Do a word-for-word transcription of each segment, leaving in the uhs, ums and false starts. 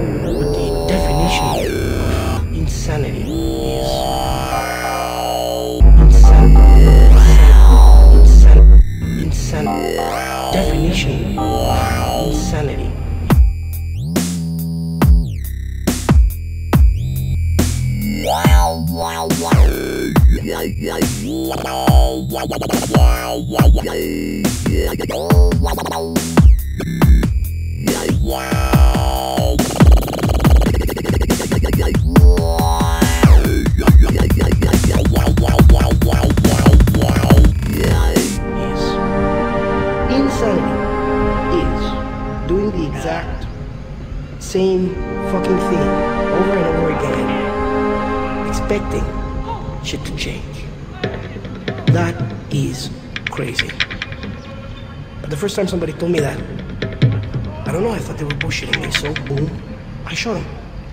what the definition of insanity is. Insanity. Insanity. Insanity. Definition of insanity. Insanity is doing the exact same fucking thing over and over again, expecting shit to change. That is crazy. But the first time somebody told me that, I don't know, I thought they were bullshitting me, so boom, I shot them.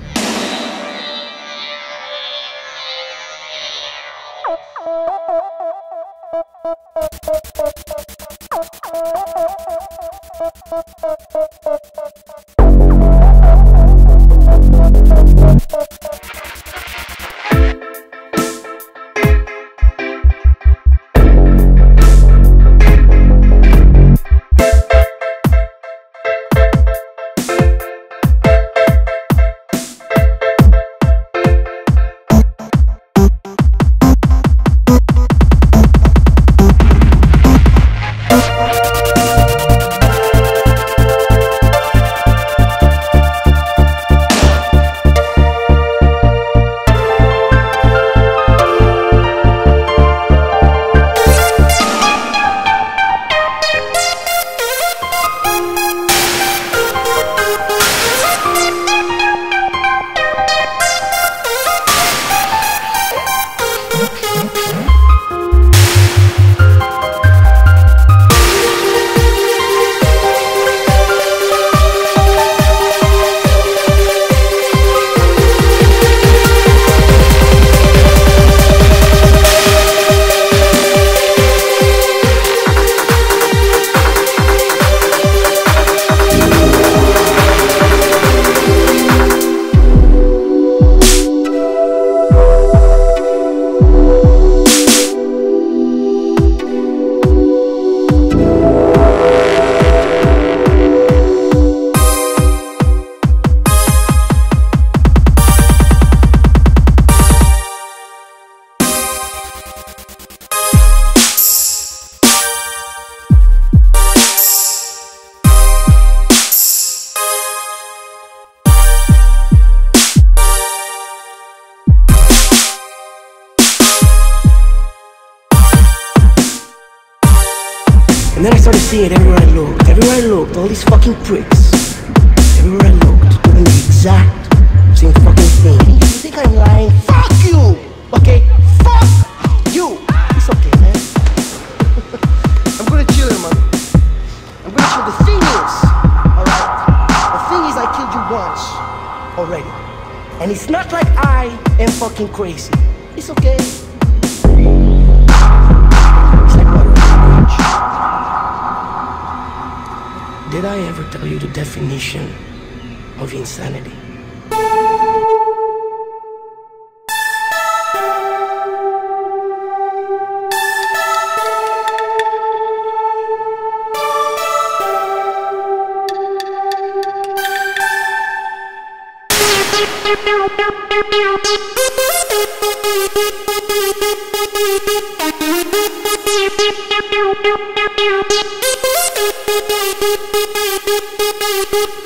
And then I started seeing it everywhere I looked. Everywhere I looked, all these fucking pricks. Everywhere I looked, doing the exact same fucking thing. You think I'm lying? Fuck you! Okay? Fuck you! It's okay, man. I'm gonna chill here, man. I'm gonna chill. The thing is, alright? The thing is, I killed you once already. And it's not like I am fucking crazy. It's okay. Did I ever tell you the definition of insanity? Thank you.